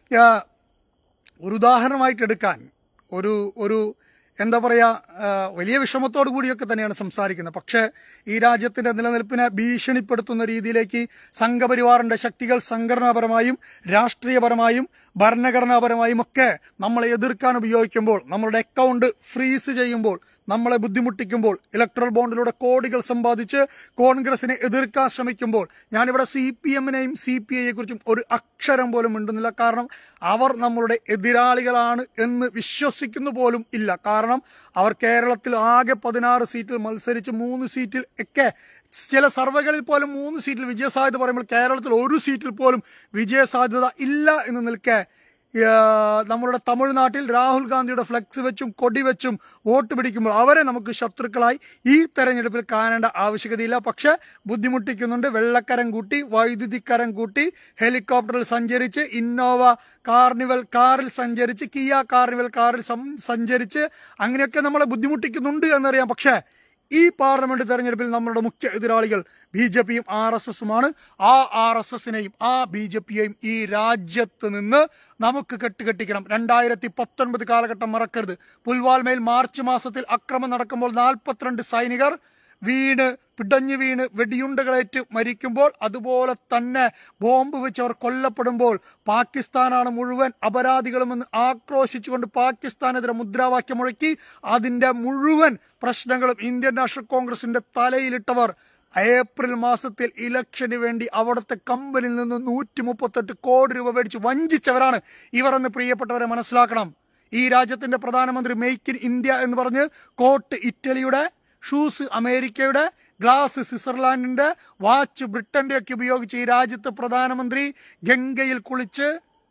ഒരു ഉദാഹരണമായിട്ട് എടുക്കാൻ ഒരു ഒരു എന്താ പറയാ വലിയ വിഷമത്തോടു കൂടിയൊക്കെ തന്നെയാണ് സംസാരിക്കുന്നത്. പക്ഷേ ഈ രാജ്യത്തിന്റെ നിലനിൽപ്പിനെ ഭീഷണിപ്പെടുത്തുന്ന രീതിയിലേക്ക് സംഘപരിവാറിന്റെ ശക്തികൾ സംഘടനാപരമായും രാഷ്ട്രീയപരമായും ഭരണഘടനാപരമായും ഒക്കെ നമ്മളെ എതിർക്കാൻ ഉപയോഗിക്കുമ്പോൾ, നമ്മളുടെ അക്കൗണ്ട് ഫ്രീസ് ചെയ്യുമ്പോൾ, നമ്മളെ ബുദ്ധിമുട്ടിക്കുമ്പോൾ, ഇലക്ട്രൽ ബോണ്ടിലൂടെ കോടികൾ സമ്പാദിച്ച് കോൺഗ്രസിനെ എതിർക്കാൻ ശ്രമിക്കുമ്പോൾ, ഞാനിവിടെ സി പി എമ്മിനെയും സി പി ഐയെ കുറിച്ചും ഒരു അക്ഷരം പോലും മിണ്ടുന്നില്ല. കാരണം അവർ നമ്മളുടെ എതിരാളികളാണ് എന്ന് വിശ്വസിക്കുന്നു പോലും ഇല്ല. കാരണം അവർ കേരളത്തിൽ ആകെ പതിനാറ് സീറ്റിൽ മത്സരിച്ച് മൂന്ന് സീറ്റിൽ ഒക്കെ, ചില സർവേകളിൽ പോലും മൂന്ന് സീറ്റിൽ വിജയസാധ്യത പറയുമ്പോൾ കേരളത്തിൽ ഒരു സീറ്റിൽ പോലും വിജയസാധ്യത ഇല്ല എന്ന് നിൽക്കെ നമ്മളുടെ തമിഴ്നാട്ടിൽ രാഹുൽ ഗാന്ധിയുടെ ഫ്ലെക്സ് വെച്ചും കൊടി വെച്ചും വോട്ട് പിടിക്കുമ്പോൾ അവരെ നമുക്ക് ശത്രുക്കളായി ഈ തെരഞ്ഞെടുപ്പിൽ കാണേണ്ട ആവശ്യകതയില്ല. പക്ഷെ ബുദ്ധിമുട്ടിക്കുന്നുണ്ട്. വെള്ളക്കരം കൂട്ടി, വൈദ്യുതിക്കരം കൂട്ടി, ഹെലികോപ്റ്ററിൽ സഞ്ചരിച്ച്, ഇന്നോവ കാർണിവൽ കാറിൽ സഞ്ചരിച്ച്, കിയ കാർണിവൽ കാറിൽ സഞ്ചരിച്ച് അങ്ങനെയൊക്കെ നമ്മളെ ബുദ്ധിമുട്ടിക്കുന്നുണ്ട് എന്നറിയാം. പക്ഷേ ഈ പാർലമെന്റ് തെരഞ്ഞെടുപ്പിൽ നമ്മളുടെ മുഖ്യ എതിരാളികൾ ബി ജെ പിയും ആർ എസ് എസുമാണ്. ആ ആർ എസ് എസിനെയും ആ ബി ജെ പിയെയും ഈ രാജ്യത്ത് നിന്ന് നമുക്ക് കെട്ടുകെട്ടിക്കണം. രണ്ടായിരത്തി പത്തൊൻപത് കാലഘട്ടം മറക്കരുത്. പുൽവാൽമയിൽ മാർച്ച് മാസത്തിൽ അക്രമം നടക്കുമ്പോൾ നാൽപ്പത്തിരണ്ട് സൈനികർ വീണ് പിടഞ്ഞു വീണ് വെടിയുണ്ടകളേറ്റ് മരിക്കുമ്പോൾ, അതുപോലെ തന്നെ ബോംബ് വെച്ച് അവർ കൊല്ലപ്പെടുമ്പോൾ പാകിസ്ഥാനാണ് മുഴുവൻ അപരാധികളുമെന്ന് ആക്രോശിച്ചുകൊണ്ട് പാകിസ്ഥാനെതിരെ മുദ്രാവാക്യം മുഴക്കി അതിന്റെ മുഴുവൻ പ്രശ്നങ്ങളും ഇന്ത്യൻ നാഷണൽ കോൺഗ്രസിന്റെ തലയിലിട്ടവർ ഏപ്രിൽ മാസത്തിൽ ഇലക്ഷന് വേണ്ടി അവിടുത്തെ കമ്പനിയിൽ നിന്ന് നൂറ്റി മുപ്പത്തെട്ട് കോടി രൂപ മേടിച്ച് വഞ്ചിച്ചവരാണ് ഇവരെന്ന് പ്രിയപ്പെട്ടവരെ മനസ്സിലാക്കണം. ഈ രാജ്യത്തിന്റെ പ്രധാനമന്ത്രി മെയ്ക്ക് ഇൻ ഇന്ത്യ എന്ന് പറഞ്ഞ് കോട്ട് ഇറ്റലിയുടെ, ഷൂസ് അമേരിക്കയുടെ, ഗ്ലാസ് സ്വിറ്റ്സർലാൻഡിന്റെ, വാച്ച് ബ്രിട്ടന്റെ ഒക്കെ ഉപയോഗിച്ച് ഈ രാജ്യത്ത് പ്രധാനമന്ത്രി ഗംഗയിൽ കുളിച്ച്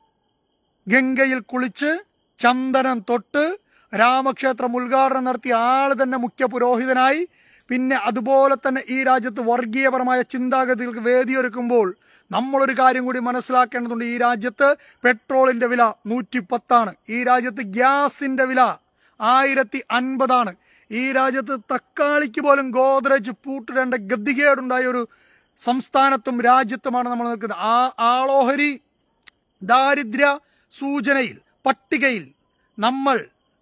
ഗംഗയിൽ കുളിച്ച് ചന്ദനം തൊട്ട് രാമക്ഷേത്രം ഉദ്ഘാടനം നടത്തിയ ആള് തന്നെ മുഖ്യ പുരോഹിതനായി. പിന്നെ അതുപോലെ തന്നെ ഈ രാജ്യത്ത് വർഗീയപരമായ ചിന്താഗതികൾക്ക് വേദിയൊരുക്കുമ്പോൾ നമ്മളൊരു കാര്യം കൂടി മനസ്സിലാക്കേണ്ടതുണ്ട്. ഈ രാജ്യത്ത് പെട്രോളിന്റെ വില നൂറ്റി പത്താണ്. ഈ രാജ്യത്ത് ഗ്യാസിന്റെ വില ആയിരത്തി അൻപതാണ്. ഈ രാജ്യത്ത് തക്കാളിക്ക് പോലും ഗോദ്രേജ് പൂട്ടിടേണ്ട ഗതികേടുണ്ടായ ഒരു സംസ്ഥാനത്തും രാജ്യത്തുമാണ് നമ്മൾ നിൽക്കുന്നത്. ആ ആളോഹരി ദാരിദ്ര്യ സൂചനയിൽ പട്ടികയിൽ നമ്മൾ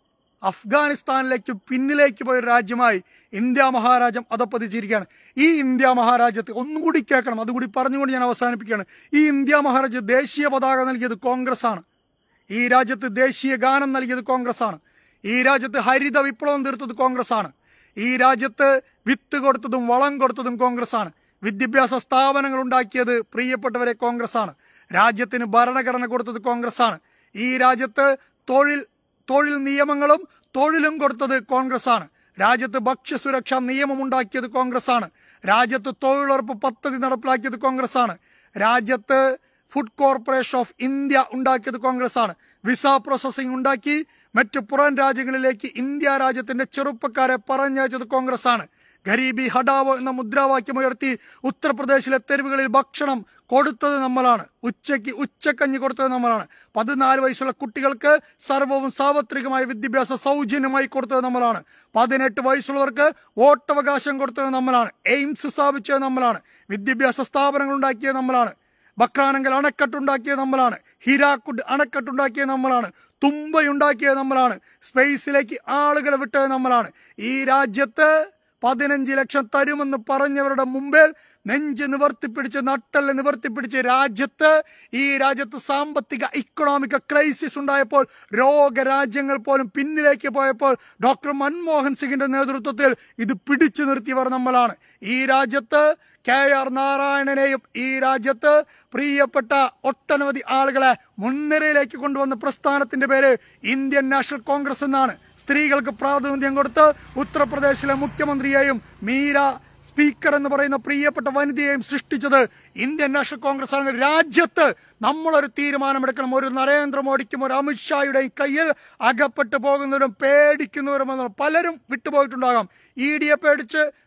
അഫ്ഗാനിസ്ഥാനിലേക്ക് പിന്നിലേക്ക് പോയ രാജ്യമായി ഇന്ത്യ മഹാരാജ്യം അധപ്പതിച്ചിരിക്കുകയാണ്. ഈ ഇന്ത്യ മഹാരാജ്യത്ത് ഒന്നുകൂടി കേൾക്കണം, അതുകൂടി പറഞ്ഞുകൊണ്ട് ഞാൻ അവസാനിപ്പിക്കുകയാണ്. ഈ ഇന്ത്യ മഹാരാജ്യം ദേശീയ പതാക നൽകിയത് കോൺഗ്രസ് ആണ്. ഈ രാജ്യത്ത് ദേശീയ ഗാനം നൽകിയത് കോൺഗ്രസ് ആണ്. ഈ രാജ്യത്ത് ഹരിത വിപ്ലവം തീർത്തത് കോൺഗ്രസ് ആണ്. ഈ രാജ്യത്ത് വിത്ത് കൊടുത്തതും വളം കൊടുത്തതും കോൺഗ്രസ് ആണ്. വിദ്യാഭ്യാസ സ്ഥാപനങ്ങൾ ഉണ്ടാക്കിയത് പ്രിയപ്പെട്ടവരെ കോൺഗ്രസ് ആണ്. രാജ്യത്തിന് ഭരണഘടന കൊടുത്തത് കോൺഗ്രസ് ആണ്. ഈ രാജ്യത്ത് തൊഴിൽ തൊഴിൽ നിയമങ്ങളും തൊഴിലും കൊടുത്തത് കോൺഗ്രസ് ആണ്. രാജ്യത്ത് ഭക്ഷ്യസുരക്ഷാ നിയമം ഉണ്ടാക്കിയത് കോൺഗ്രസ് ആണ്. രാജ്യത്ത് തൊഴിലുറപ്പ് പദ്ധതി നടപ്പിലാക്കിയത് കോൺഗ്രസ് ആണ്. രാജ്യത്ത് ഫുഡ് കോർപ്പറേഷൻ ഓഫ് ഇന്ത്യ ഉണ്ടാക്കിയത് കോൺഗ്രസ് ആണ്. വിസ പ്രോസസിംഗ് ഉണ്ടാക്കി മറ്റു പുറം രാജ്യങ്ങളിലേക്ക് ഇന്ത്യ രാജ്യത്തിന്റെ ചെറുപ്പക്കാരെ പറഞ്ഞയച്ചത് കോൺഗ്രസ് ആണ്. ഗരീബി ഹടാവോ എന്ന മുദ്രാവാക്യം ഉയർത്തി ഉത്തർപ്രദേശിലെ തെരുവുകളിൽ ഭക്ഷണം കൊടുത്തത് നമ്മളാണ്. ഉച്ചയ്ക്ക് ഉച്ചക്കഞ്ഞി കൊടുത്തത് നമ്മളാണ്. പതിനാല് വയസ്സുള്ള കുട്ടികൾക്ക് സർവ്വവും സാർവത്രികമായ വിദ്യാഭ്യാസം സൗജന്യമായി കൊടുത്തത് നമ്മളാണ്. പതിനെട്ട് വയസ്സുള്ളവർക്ക് വോട്ടവകാശം കൊടുത്തത് നമ്മളാണ്. എയിംസ് സ്ഥാപിച്ചത് നമ്മളാണ്. വിദ്യാഭ്യാസ സ്ഥാപനങ്ങൾ ഉണ്ടാക്കിയത് നമ്മളാണ്. ബക്രാനങ്കൽ അണക്കെട്ടുണ്ടാക്കിയത് നമ്മളാണ്. ഹിരാക്കുഡ് അണക്കെട്ടുണ്ടാക്കിയത് നമ്മളാണ്. തുമ്പയുണ്ടാക്കിയത് നമ്മളാണ്. സ്പേസിലേക്ക് ആളുകളെ വിട്ടത് നമ്മളാണ്. ഈ രാജ്യത്ത് പതിനഞ്ച് ലക്ഷം തരുമെന്ന് പറഞ്ഞവരുടെ മുമ്പിൽ നെഞ്ച് നിവർത്തിപ്പിടിച്ച് നട്ടല് നിവർത്തിപ്പിടിച്ച് രാജ്യത്ത് ഈ രാജ്യത്ത് സാമ്പത്തിക ഇക്കണോമിക് ക്രൈസിസ് ഉണ്ടായപ്പോൾ രോഗരാജ്യങ്ങൾ പോലും പിന്നിലേക്ക് പോയപ്പോൾ ഡോക്ടർ മൻമോഹൻ സിംഗിന്റെ നേതൃത്വത്തിൽ ഇത് പിടിച്ചു നിർത്തിയവർ നമ്മളാണ്. ഈ രാജ്യത്ത് കെ ആർ നാരായണനെയും ഈ രാജ്യത്ത് പ്രിയപ്പെട്ട ഒട്ടനവധി ആളുകളെ മുൻനിരയിലേക്ക് കൊണ്ടുവന്ന പ്രസ്ഥാനത്തിന്റെ പേര് ഇന്ത്യൻ നാഷണൽ കോൺഗ്രസ് എന്നാണ്. സ്ത്രീകൾക്ക് പ്രാതിനിധ്യം കൊടുത്ത് ഉത്തർപ്രദേശിലെ മുഖ്യമന്ത്രിയെയും മീര സ്പീക്കർ എന്ന് പറയുന്ന പ്രിയപ്പെട്ട വനിതയെയും സൃഷ്ടിച്ചത് ഇന്ത്യൻ നാഷണൽ കോൺഗ്രസ് ആണ്. രാജ്യത്ത് നമ്മളൊരു തീരുമാനമെടുക്കണം. ഒരു നരേന്ദ്രമോദിക്കും ഒരു അമിത്ഷായുടെയും കയ്യിൽ അകപ്പെട്ടു പോകുന്നവരും പേടിക്കുന്നവരും പലരും വിട്ടുപോയിട്ടുണ്ടാകാം. ഇ ഡിയെ പേടിച്ച്,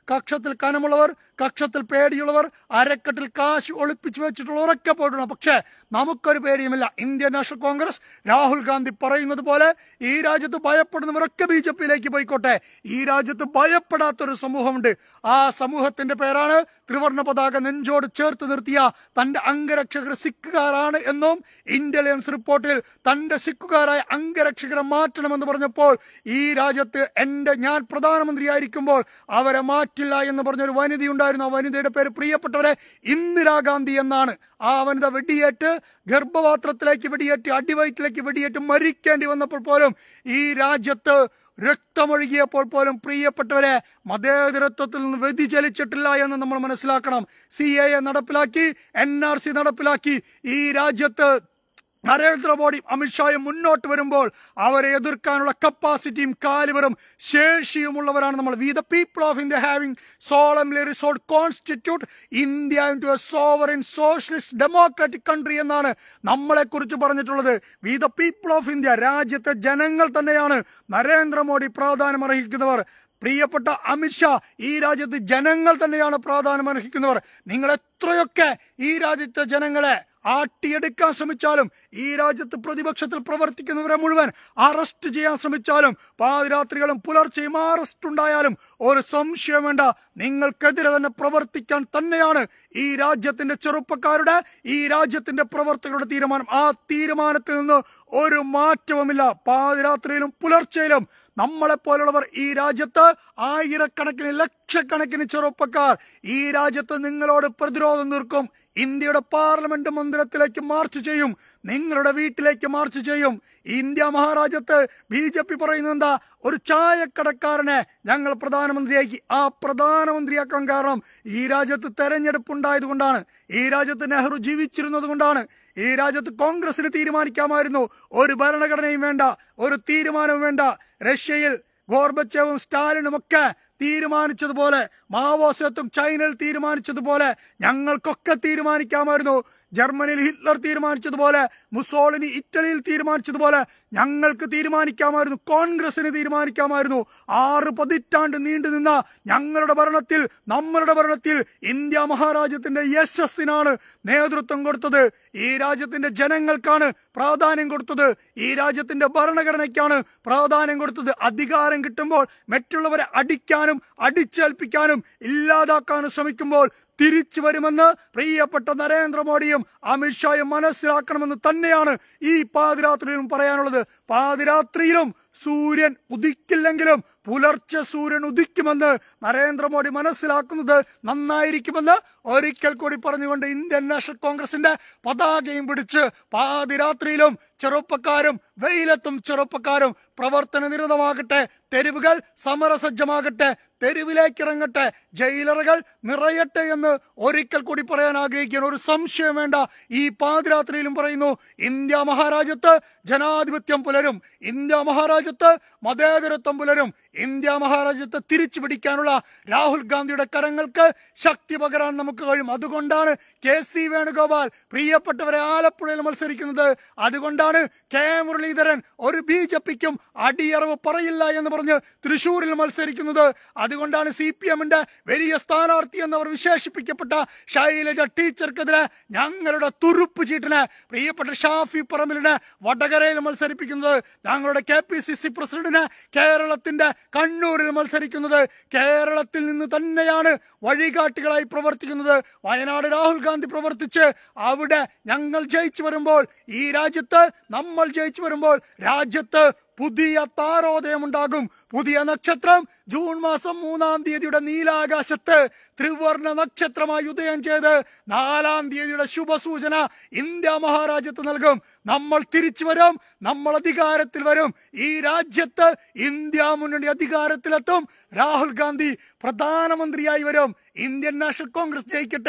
കക്ഷത്തിൽ കനമുള്ളവർ, കക്ഷത്തിൽ പേടിയുള്ളവർ, അരക്കെട്ടിൽ കാശ് ഒളിപ്പിച്ചു വെച്ചിട്ടുള്ളവരൊക്കെ പോയിട്ടുണ്ട്. പക്ഷേ നമുക്കൊരു പേടിയുമില്ല. ഇന്ത്യൻ നാഷണൽ കോൺഗ്രസ് രാഹുൽ ഗാന്ധി പറയുന്നത് പോലെ ഈ രാജ്യത്ത് ഭയപ്പെടുന്നവരൊക്കെ ബി ജെ പിയിലേക്ക് പോയിക്കോട്ടെ. ഈ രാജ്യത്ത് ഭയപ്പെടാത്തൊരു സമൂഹമുണ്ട്. ആ സമൂഹത്തിന്റെ പേരാണ് ത്രിവർണ്ണ പതാക നെഞ്ചോട് ചേർത്ത് നിർത്തിയ തന്റെ അംഗരക്ഷകർ സിഖുകാരാണ് എന്നും ഇന്റലിജൻസ് റിപ്പോർട്ടിൽ തന്റെ സിഖുകാരായ അംഗരക്ഷകരെ മാറ്റണമെന്ന് പറഞ്ഞപ്പോൾ ഈ രാജ്യത്ത് എന്റെ ഞാൻ പ്രധാനമന്ത്രിയായിരിക്കുമ്പോൾ അവരെ മാറ്റില്ല എന്ന് പറഞ്ഞൊരു വനിതയുണ്ടായിരുന്നു. ആ വനിതയുടെ പേര് പ്രിയപ്പെട്ടവരെ ഇന്ദിരാഗാന്ധി എന്നാണ്. ആ വനിത വെടിയേറ്റ് ഗർഭപാത്രത്തിലേക്ക് വെടിയേറ്റ് അടിവയറ്റിലേക്ക് വെടിയേറ്റ് മരിക്കേണ്ടി വന്നപ്പോൾ പോലും ഈ രാജ്യത്ത് രക്തമൊഴുകിയപ്പോൾ പോലും പ്രിയപ്പെട്ടവരെ മതേതരത്വത്തിൽ നിന്ന് വ്യതിചലിച്ചിട്ടില്ല എന്ന് നമ്മൾ മനസ്സിലാക്കണം. സി എ എ നടപ്പിലാക്കി, എൻ ആർ സി നടപ്പിലാക്കി. ഈ രാജ്യത്ത് നരേന്ദ്രമോദി അമിത്ഷായും മുന്നോട്ട് വരുമ്പോൾ അവരെ എതിർക്കാനുള്ള കപ്പാസിറ്റിയും കാലിബറും ശേഷിയുമുള്ളവരാണ് നമ്മൾ. We the people of India having solemnly resolved constitute India into a sovereign socialist democratic country എന്നാണ് നമ്മളെ കുറിച്ച് പറഞ്ഞിട്ടുള്ളത്. We the people of India, രാജ്യത്തെ ജനങ്ങൾ തന്നെയാണ് നരേന്ദ്രമോദി പ്രാധാന്യം അർഹിക്കുന്നവർ. പ്രിയപ്പെട്ട അമിത്ഷാ, ഈ രാജ്യത്ത് ജനങ്ങൾ തന്നെയാണ് പ്രാധാന്യം അർഹിക്കുന്നവർ. നിങ്ങൾ എത്രയൊക്കെ ഈ രാജ്യത്തെ ജനങ്ങളെ ആട്ടിയെടുക്കാൻ ശ്രമിച്ചാലും, ഈ രാജ്യത്ത് പ്രതിപക്ഷത്തിൽ പ്രവർത്തിക്കുന്നവരെ മുഴുവൻ അറസ്റ്റ് ചെയ്യാൻ ശ്രമിച്ചാലും, പാതിരാത്രികളും പുലർച്ചെയും അറസ്റ്റ് ഉണ്ടായാലും ഒരു സംശയം വേണ്ട, നിങ്ങൾക്കെതിരെ തന്നെ പ്രവർത്തിക്കാൻ തന്നെയാണ് ഈ രാജ്യത്തിന്റെ ചെറുപ്പക്കാരുടെ, ഈ രാജ്യത്തിന്റെ പ്രവർത്തകരുടെ തീരുമാനം. ആ തീരുമാനത്തിൽ നിന്ന് ഒരു മാറ്റവുമില്ല. പാതിരാത്രിയിലും പുലർച്ചയിലും നമ്മളെപ്പോലുള്ളവർ ഈ രാജ്യത്ത് ആയിരക്കണക്കിന് ലക്ഷക്കണക്കിന് ചെറുപ്പക്കാർ ഈ രാജ്യത്ത് നിങ്ങളോട് പ്രതിരോധം തീർക്കും. ഇന്ത്യയുടെ പാർലമെന്റ് മന്ദിരത്തിലേക്ക് മാർച്ച് ചെയ്യും, നിങ്ങളുടെ വീട്ടിലേക്ക് മാർച്ച് ചെയ്യും. ഇന്ത്യ മഹാരാജ്യത്ത് ബി ജെ പി പറയുന്നത് എന്താ? ഒരു ചായക്കടക്കാരനെ ഞങ്ങൾ പ്രധാനമന്ത്രിയാക്കി. ആ പ്രധാനമന്ത്രിയാക്കാൻ കാരണം ഈ രാജ്യത്ത് തെരഞ്ഞെടുപ്പ് ഉണ്ടായത് കൊണ്ടാണ്, ഈ രാജ്യത്ത് നെഹ്റു ജീവിച്ചിരുന്നത് കൊണ്ടാണ്. ഈ രാജ്യത്ത് കോൺഗ്രസിന് തീരുമാനിക്കാമായിരുന്നു. ഒരു ഭരണഘടനയും വേണ്ട, ഒരു തീരുമാനവും വേണ്ട. റഷ്യയിൽ ഗോർബച്ചേവും സ്റ്റാലിനും ഒക്കെ തീരുമാനിച്ചതുപോലെ, മാവോസത്തും ചൈനയിൽ തീരുമാനിച്ചതുപോലെ ഞങ്ങൾക്കൊക്കെ തീരുമാനിക്കാമായിരുന്നു. ജർമ്മനിയിൽ ഹിറ്റ്ലർ തീരുമാനിച്ചതുപോലെ, മുസോളിനി ഇറ്റലിയിൽ തീരുമാനിച്ചതുപോലെ ഞങ്ങൾക്ക് തീരുമാനിക്കാമായിരുന്നു. കോൺഗ്രസിന് തീരുമാനിക്കാമായിരുന്നു. ആറ് പതിറ്റാണ്ട് നീണ്ടു നിന്ന ഞങ്ങളുടെ ഭരണത്തിൽ, നമ്മളുടെ ഭരണത്തിൽ ഇന്ത്യ മഹാരാജ്യത്തിന്റെ യശസ്സിനാണ് നേതൃത്വം കൊടുത്തത്. ഈ രാജ്യത്തിന്റെ ജനങ്ങൾക്കാണ് പ്രാധാന്യം കൊടുത്തത്. ഈ രാജ്യത്തിന്റെ ഭരണഘടനയ്ക്കാണ് പ്രാധാന്യം കൊടുത്തത്. അധികാരം കിട്ടുമ്പോൾ മറ്റുള്ളവരെ അടിക്കാനും അടിച്ചേൽപ്പിക്കാനും ഇല്ലാതാക്കാനും ശ്രമിക്കുമ്പോൾ തിരിച്ചു വരുമെന്ന് പ്രിയപ്പെട്ട നരേന്ദ്രമോദിയും അമിത്ഷായും മനസ്സിലാക്കണമെന്ന് തന്നെയാണ് ഈ പാതിരാത്രിയിലും പറയാനുള്ളത്. പാതിരാത്രിയിലും സൂര്യൻ ഉദിക്കില്ലെങ്കിലും പുലർച്ചെ സൂര്യൻ ഉദിക്കുമെന്ന് നരേന്ദ്രമോദി മനസ്സിലാക്കുന്നത് നന്നായിരിക്കുമെന്ന് ഒരിക്കൽ കൂടി പറഞ്ഞുകൊണ്ട് ഇന്ത്യൻ നാഷണൽ കോൺഗ്രസിന്റെ പതാകയും പിടിച്ച് പാതിരാത്രിയിലും ചെറുപ്പക്കാരും വെയിലത്തും ചെറുപ്പക്കാരും പ്രവർത്തന നിരതമാകട്ടെ. തെരുവുകൾ സമരസജ്ജമാകട്ടെ, തെരുവിലേക്ക് ഇറങ്ങട്ടെ, ജയിലറുകൾ നിറയട്ടെ എന്ന് ഒരിക്കൽ കൂടി പറയാൻ ആഗ്രഹിക്കുകയാണ്. ഒരു സംശയം വേണ്ട, ഈ പാതിരാത്രിയിലും പറയുന്നു, ഇന്ത്യ മഹാരാജ്യത്ത് ജനാധിപത്യം പുലരും, ഇന്ത്യ മഹാരാജ്യത്ത് മതേതരത്വം പുലരും. ഇന്ത്യ മഹാരാജ്യത്തെ തിരിച്ചു പിടിക്കാനുള്ള രാഹുൽ ഗാന്ധിയുടെ കരങ്ങൾക്ക് ശക്തി പകരാൻ നമുക്ക് കഴിയും. അതുകൊണ്ടാണ് കെ സി വേണുഗോപാൽ പ്രിയപ്പെട്ടവരെ ആലപ്പുഴയിൽ മത്സരിക്കുന്നത്. അതുകൊണ്ടാണ് കെ മുരളീധരൻ ഒരു ബി ജെ പിക്കും അടിയറവ് പറയില്ല എന്ന് പറഞ്ഞ് തൃശൂരിൽ മത്സരിക്കുന്നത്. അതുകൊണ്ടാണ് സി പി എമ്മിന്റെ വലിയ സ്ഥാനാർത്ഥി എന്നവർ വിശേഷിപ്പിക്കപ്പെട്ട ശൈലജ ടീച്ചർക്കെതിരെ ഞങ്ങളുടെ തുറുപ്പ് ചീട്ടിന് പ്രിയപ്പെട്ട ഷാഫി പറമ്പിലിനെ വടകരയിൽ മത്സരിപ്പിക്കുന്നത്. ഞങ്ങളുടെ കെ പി സി സി പ്രസിഡന്റിന് കേരളത്തിന്റെ കണ്ണൂരിൽ മത്സരിക്കുന്നത്. കേരളത്തിൽ നിന്ന് തന്നെയാണ് വഴികാട്ടികളായി പ്രവർത്തിക്കുന്നത്. വയനാട് രാഹുൽ ഗാന്ധി പ്രവർത്തിച്ച് അവിടെ ഞങ്ങൾ ജയിച്ചു വരുമ്പോൾ, ഈ രാജ്യത്ത് നമ്മൾ ജയിച്ചു വരുമ്പോൾ രാജ്യത്ത് പുതിയ താരോദയമുണ്ടാകും. പുതിയ നക്ഷത്രം ജൂൺ മാസം മൂന്നാം തീയതിയുടെ നീലാകാശത്ത് ത്രിവർണ്ണ നക്ഷത്രമായി ഉദയം ചെയ്ത് നാലാം തീയതിയുടെ ശുഭസൂചന ഇന്ത്യ മഹാരാജ്യത്ത് നൽകും. നമ്മൾ തിരിച്ചു വരും, നമ്മൾ അധികാരത്തിൽ വരും. ഈ രാജ്യത്ത് ഇന്ത്യ മുന്നണി അധികാരത്തിലെത്തും. രാഹുൽ ഗാന്ധി പ്രധാനമന്ത്രിയായി വരും. ഇന്ത്യൻ നാഷണൽ കോൺഗ്രസ് ജയിക്കട്ടെ.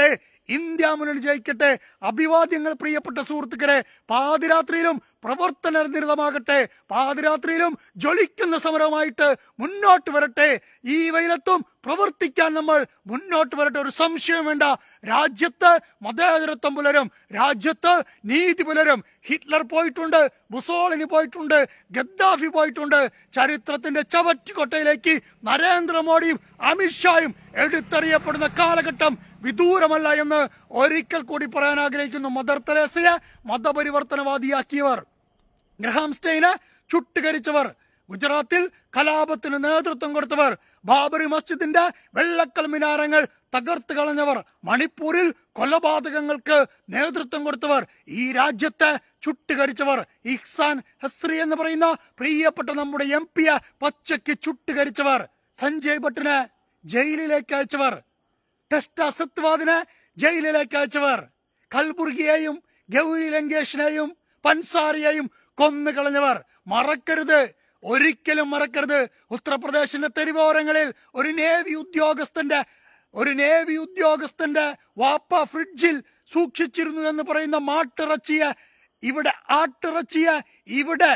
ഇന്ത്യ മുന്നണി ജയിക്കട്ടെ. അഭിവാദ്യങ്ങൾ പ്രിയപ്പെട്ട സുഹൃത്തുക്കളെ. പാതിരാത്രിയിലും പ്രവർത്തന നിരതമാകട്ടെ. പാതിരാത്രിയിലും ജ്വലിക്കുന്ന സമരമായിട്ട് മുന്നോട്ട് വരട്ടെ. ഈ വെയിലത്തും പ്രവർത്തിക്കാൻ നമ്മൾ മുന്നോട്ട് വരട്ടെ. ഒരു സംശയം വേണ്ട. രാജ്യത്ത് മതേതരത്വം പുലരും, രാജ്യത്ത് നീതി പുലരും. ഹിറ്റ്ലർ പോയിട്ടുണ്ട്, മുസോളിനി പോയിട്ടുണ്ട്, ഗദ്ദാഫി പോയിട്ടുണ്ട്. ചരിത്രത്തിന്റെ ചവറ്റുകൊട്ടയിലേക്ക് നരേന്ദ്രമോദിയും അമിത്ഷായും എടുത്തെറിയപ്പെടുന്ന കാലഘട്ടം വിദൂരമല്ല എന്ന് ഒരിക്കൽ കൂടി പറയാൻ ആഗ്രഹിക്കുന്നു. മദർ തെരേസയെ മതപരിവർത്തനവാദിയാക്കിയവർ, ഗ്രഹാം സ്റ്റെയിനെ ചുട്ടുകരിച്ചവർ, ഗുജറാത്തിൽ കലാപത്തിന് നേതൃത്വം കൊടുത്തവർ, ബാബറി മസ്ജിദിന്റെ വെള്ളക്കൽ മിനാരങ്ങൾ തകർത്ത് കളഞ്ഞവർ, മണിപ്പൂരിൽ കൊലപാതകങ്ങൾക്ക് നേതൃത്വം കൊടുത്തവർ, ഈ രാജ്യത്തെ ചുട്ടുകരിച്ചവർ, ഇഹ്സാൻ ഹസ്രി എന്ന് പറയുന്ന പ്രിയപ്പെട്ട നമ്മുടെ എം പിയെ പച്ചയ്ക്ക് ചുട്ടുകരിച്ചവർ, സഞ്ജയ് ഭട്ടിനെ ജയിലിലേക്ക് അയച്ചവർ, ടെസ്റ്റ് അസത്വാദിനെ ജയിലിലേക്ക് അയച്ചവർ, കൽബുർഗിയെയും ഗൗരി ലങ്കേഷിനെയും പൻസാരിയെയും കൊന്നുകളഞ്ഞവർ. മറക്കരുത്, ഒരിക്കലും മറക്കരുത്. ഉത്തർപ്രദേശിന്റെ തെരുവോരങ്ങളിൽ ഒരു നേവി ഉദ്യോഗസ്ഥന്റെ ഒരു നേവി ഉദ്യോഗസ്ഥന്റെ വാപ്പ ഫ്രിഡ്ജിൽ സൂക്ഷിച്ചിരുന്നു എന്ന് പറയുന്ന മാട്ടിറച്ചിയെ ഇവിടെ ആട്ടിറച്ചിയെ ഇവിടെ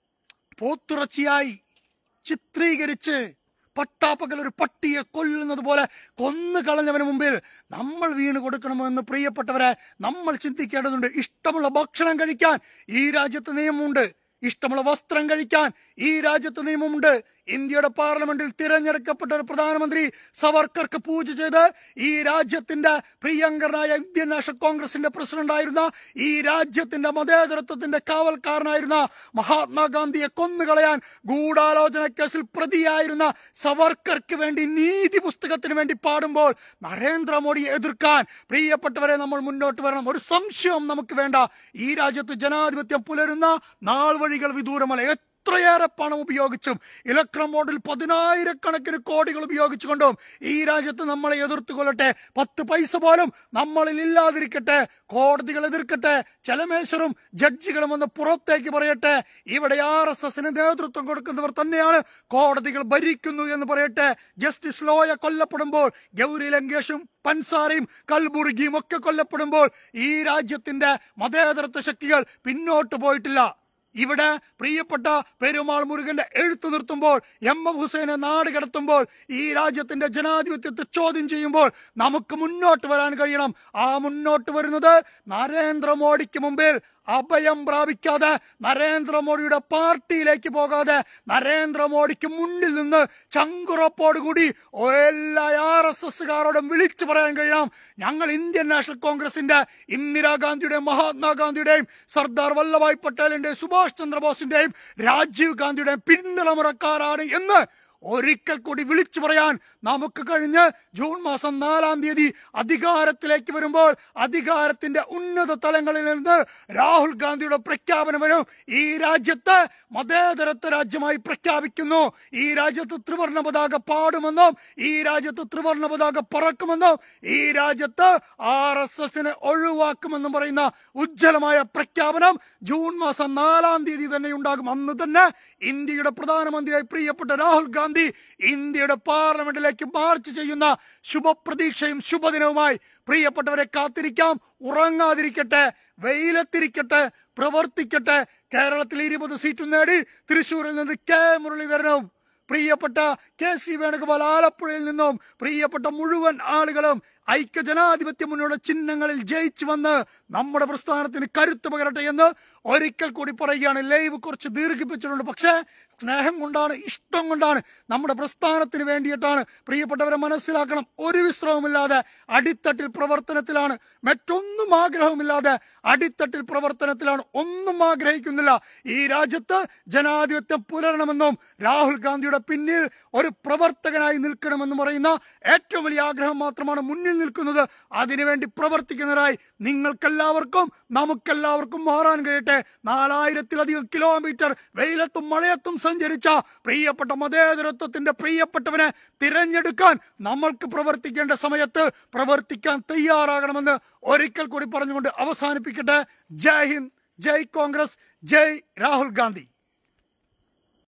പോത്തിറച്ചിയായി ചിത്രീകരിച്ച് പട്ടാപ്പകൽ ഒരു പട്ടിയെ കൊല്ലുന്നത് പോലെ കൊന്നു കളഞ്ഞവന് മുമ്പിൽ നമ്മൾ വീണ് കൊടുക്കണമോ എന്ന് പ്രിയപ്പെട്ടവരെ നമ്മൾ ചിന്തിക്കേണ്ടതുണ്ട്. ഇഷ്ടമുള്ള ഭക്ഷണം കഴിക്കാൻ ഈ രാജ്യത്ത് നിയമമുണ്ട്, ഇഷ്ടമുള്ള വസ്ത്രം കഴിക്കാൻ ഈ രാജ്യത്ത് നിയമമുണ്ട്. ഇന്ത്യയുടെ പാർലമെന്റിൽ തിരഞ്ഞെടുക്കപ്പെട്ട ഒരു പ്രധാനമന്ത്രി സവർക്കർക്ക് പൂജ ചെയ്ത് ഈ രാജ്യത്തിന്റെ പ്രിയങ്കരനായ ഇന്ത്യൻ നാഷണൽ കോൺഗ്രസിന്റെ പ്രസിഡന്റ് ആയിരുന്ന, ഈ രാജ്യത്തിന്റെ മതേതരത്വത്തിന്റെ കാവൽക്കാരനായിരുന്ന മഹാത്മാഗാന്ധിയെ കൊന്നുകളയാൻ ഗൂഢാലോചന കേസിൽ പ്രതിയായിരുന്ന സവർക്കർക്ക് വേണ്ടി നീതി പുസ്തകത്തിന് വേണ്ടി പാടുമ്പോൾ നരേന്ദ്രമോദിയെ എതിർക്കാൻ പ്രിയപ്പെട്ടവരെ നമ്മൾ മുന്നോട്ട് വരണം. ഒരു സംശയവും നമുക്ക് വേണ്ട. ഈ രാജ്യത്ത് ജനാധിപത്യം പുലരുന്ന നാൾ വഴികൾ വിദൂരമല്ല. എത്രയേറെ പണം ഉപയോഗിച്ചും ഇലക്ട്രൽ ബോണ്ടിൽ പതിനായിരക്കണക്കിന് കോടികൾ ഉപയോഗിച്ചുകൊണ്ടും ഈ രാജ്യത്ത് നമ്മളെ എതിർത്തുകൊള്ളട്ടെ. പത്ത് പൈസ പോലും നമ്മളിൽ ഇല്ലാതിരിക്കട്ടെ. കോടതികൾ എതിർക്കട്ടെ, ചലമേശ്വരും ജഡ്ജികളും ഒന്ന് പുറത്തേക്ക് പറയട്ടെ. ഇവിടെ ആർ എസ് എസിന് നേതൃത്വം കൊടുക്കുന്നവർ തന്നെയാണ് കോടതികൾ ഭരിക്കുന്നു എന്ന് പറയട്ടെ. ജസ്റ്റിസ് ലോയ കൊല്ലപ്പെടുമ്പോൾ, ഗൗരി ലങ്കേഷും പൻസാരയും കൽബുർഗിയും ഒക്കെ കൊല്ലപ്പെടുമ്പോൾ ഈ രാജ്യത്തിന്റെ മതേതരത്വ ശക്തികൾ പിന്നോട്ട് പോയിട്ടില്ല. ഇവിടെ പ്രിയപ്പെട്ട പെരുമാൾ മുരുകന്റെ എഴുത്തു നിർത്തുമ്പോൾ, എം എം ഹുസൈനെ നാട് കടത്തുമ്പോൾ, ഈ രാജ്യത്തിന്റെ ജനാധിപത്യത്തെ ചോദ്യം ചെയ്യുമ്പോൾ നമുക്ക് മുന്നോട്ട് വരാൻ കഴിയണം. ആ മുന്നോട്ട് വരുന്നത് നരേന്ദ്രമോദിക്ക് മുമ്പിൽ അഭയം പ്രാപിക്കാതെ, നരേന്ദ്രമോദിയുടെ പാർട്ടിയിലേക്ക് പോകാതെ, നരേന്ദ്രമോദിക്ക് മുന്നിൽ നിന്ന് ചങ്കുറപ്പോടുകൂടി എല്ലാ ആർ എസ് എസ്സുകാരോടും വിളിച്ചു പറയാൻ കഴിയണം, ഞങ്ങൾ ഇന്ത്യൻ നാഷണൽ കോൺഗ്രസിന്റെ ഇന്ദിരാഗാന്ധിയുടെയും മഹാത്മാഗാന്ധിയുടെയും സർദാർ വല്ലഭായ് പട്ടേലിന്റെയും സുഭാഷ് ചന്ദ്രബോസിന്റെയും രാജീവ് ഗാന്ധിയുടെയും പിന്തലമുറക്കാരാണ് എന്ന് ഒരിക്കൽ കൂടി വിളിച്ചു പറയാൻ നമുക്ക് കഴിഞ്ഞ് ജൂൺ മാസം നാലാം തീയതി അധികാരത്തിലേക്ക് വരുമ്പോൾ അധികാരത്തിന്റെ ഉന്നത തലങ്ങളിൽ നിന്ന് രാഹുൽ ഗാന്ധിയുടെ പ്രഖ്യാപനം വരും. ഈ രാജ്യത്ത് മതേതരത്വ രാജ്യമായി പ്രഖ്യാപിക്കുന്നു. ഈ രാജ്യത്ത് ത്രിവർണ്ണ പതാക പാടുമെന്നും ഈ രാജ്യത്ത് ത്രിവർണ്ണ പതാക പറക്കുമെന്നും ഈ രാജ്യത്ത് ആർ എസ് എസിനെ ഒഴിവാക്കുമെന്നും പറയുന്ന ഉജ്ജ്വലമായ പ്രഖ്യാപനം ജൂൺ മാസം നാലാം തീയതി തന്നെ ഉണ്ടാകും. അന്ന് തന്നെ ഇന്ത്യയുടെ പ്രധാനമന്ത്രിയായി പ്രിയപ്പെട്ട രാഹുൽ ഗാന്ധി ഇന്ത്യയുടെ പാർലമെന്റിലേക്ക് മാർച്ച് ചെയ്യുന്ന ശുഭപ്രതീക്ഷയും ശുഭദിനവുമായി പ്രിയപ്പെട്ടവരെ കാത്തിരിക്കാം. ഉറങ്ങാതിരിക്കട്ടെ, വെയിലത്തിരിക്കട്ടെ, പ്രവർത്തിക്കട്ടെ. കേരളത്തിൽ ഇരുപത് സീറ്റും നേടി തൃശൂരിൽ നിന്ന് കെ മുരളീധരനും പ്രിയപ്പെട്ട കെ സി വേണുഗോപാൽ ആലപ്പുഴയിൽ നിന്നും പ്രിയപ്പെട്ട മുഴുവൻ ആളുകളും ഐക്യ ജനാധിപത്യ മുന്നോട്ട് ചിഹ്നങ്ങളിൽ ജയിച്ചു വന്ന് നമ്മുടെ പ്രസ്ഥാനത്തിന് കരുത്ത് പകരട്ടെ എന്ന് ഒരിക്കൽ കൂടി പറയുകയാണ്. ലൈവ് കുറച്ച് ദീർഘിപ്പിച്ചിട്ടുണ്ട്, പക്ഷേ സ്നേഹം കൊണ്ടാണ്, ഇഷ്ടം കൊണ്ടാണ്, നമ്മുടെ പ്രസ്ഥാനത്തിന് വേണ്ടിയിട്ടാണ്. പ്രിയപ്പെട്ടവരെ മനസ്സിലാക്കണം, ഒരു വിശ്രമമില്ലാതെ അടിത്തട്ടിൽ പ്രവർത്തനത്തിലാണ്, മറ്റൊന്നും ആഗ്രഹമില്ലാതെ അടിത്തട്ടിൽ പ്രവർത്തനത്തിലാണ്, ഒന്നും ആഗ്രഹിക്കുന്നില്ല. ഈ രാജ്യത്ത് ജനാധിപത്യം പുലരണമെന്നും രാഹുൽ ഗാന്ധിയുടെ പിന്നിൽ ഒരു പ്രവർത്തകനായി നിൽക്കണമെന്നും പറയുന്ന ഏറ്റവും വലിയ ആഗ്രഹം മാത്രമാണ് മുന്നിൽ നിൽക്കുന്നത്. അതിനുവേണ്ടി പ്രവർത്തിക്കുന്നവരായി നിങ്ങൾക്കെല്ലാവർക്കും നമുക്കെല്ലാവർക്കും മാറാൻ കഴിയട്ടെ. നാലായിരത്തിലധികം കിലോമീറ്റർ വെയിലത്തും മഴയത്തും സഞ്ചരിച്ച പ്രിയപ്പെട്ട മതേതരത്വത്തിന്റെ പ്രിയപ്പെട്ടവനെ തിരഞ്ഞെടുക്കാൻ നമ്മൾക്ക് പ്രവർത്തിക്കേണ്ട സമയത്ത് പ്രവർത്തിക്കാൻ തയ്യാറാകണമെന്ന് ഒരിക്കൽ കൂടി പറഞ്ഞുകൊണ്ട് അവസാനിപ്പിക്കട്ടെ. ജയ് ഹിന്ദ്, ജയ് കോൺഗ്രസ്, ജയ് രാഹുൽ ഗാന്ധി.